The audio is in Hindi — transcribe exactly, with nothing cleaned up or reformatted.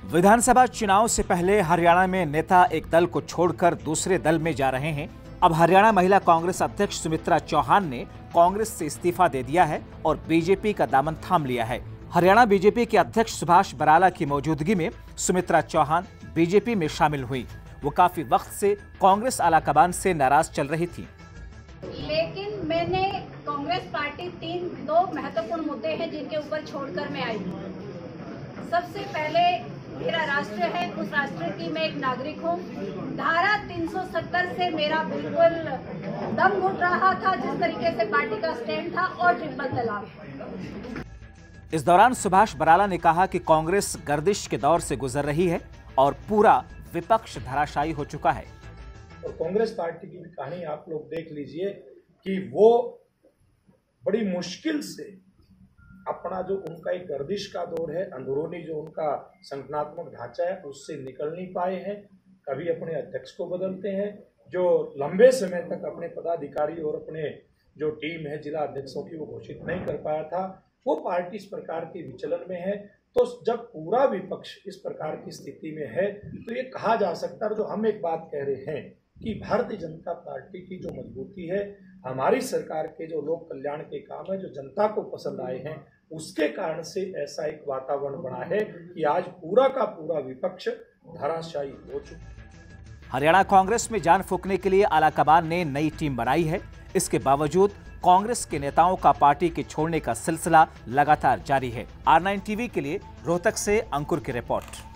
विधानसभा चुनाव से पहले हरियाणा में नेता एक दल को छोड़कर दूसरे दल में जा रहे हैं। अब हरियाणा महिला कांग्रेस अध्यक्ष सुमित्रा चौहान ने कांग्रेस से इस्तीफा दे दिया है और बीजेपी का दामन थाम लिया है। हरियाणा बीजेपी के अध्यक्ष सुभाष बराला की मौजूदगी में सुमित्रा चौहान बीजेपी में शामिल हुई। वो काफी वक्त से कांग्रेस आलाकमान से नाराज चल रही थी, लेकिन मैंने कांग्रेस पार्टी तीन दो महत्वपूर्ण मुद्दे हैं जिनके ऊपर छोड़कर मैं आई हूँ। सबसे पहले मेरा राष्ट्र है, उस राष्ट्र की मैं एक नागरिक हूँ। धारा तीन सौ सत्तर से मेरा बिल्कुल दम घुट रहा था, जिस तरीके से पार्टी का स्टैंड था, और ट्रिपल तलाक। इस दौरान सुभाष बराला ने कहा कि कांग्रेस गर्दिश के दौर से गुजर रही है और पूरा विपक्ष धराशायी हो चुका है। और कांग्रेस पार्टी की भी कहानी आप लोग देख लीजिए कि वो बड़ी मुश्किल से अपना जो उनका एक गर्दिश का दौर है, अंदरूनी जो उनका संगठनात्मक ढांचा है, उससे निकल नहीं पाए हैं। कभी अपने अध्यक्ष को बदलते हैं, जो लंबे समय तक अपने पदाधिकारी और अपने जो टीम है जिला अध्यक्षों की वो घोषित नहीं कर पाया था। वो पार्टी इस प्रकार के विचलन में है। तो जब पूरा विपक्ष इस प्रकार की स्थिति में है तो ये कहा जा सकता है, जो हम एक बात कह रहे हैं कि भारतीय जनता पार्टी की जो मजबूती है, हमारी सरकार के जो लोक कल्याण के काम है, जो जनता को पसंद आए हैं, उसके कारण से ऐसा एक वातावरण बना है कि आज पूरा का पूरा विपक्ष धराशायी हो चुका है। हरियाणा कांग्रेस में जान फूंकने के लिए आलाकमान ने नई टीम बनाई है। इसके बावजूद कांग्रेस के नेताओं का पार्टी के छोड़ने का सिलसिला लगातार जारी है। आर नाइन टीवी के लिए रोहतक से अंकुर की रिपोर्ट।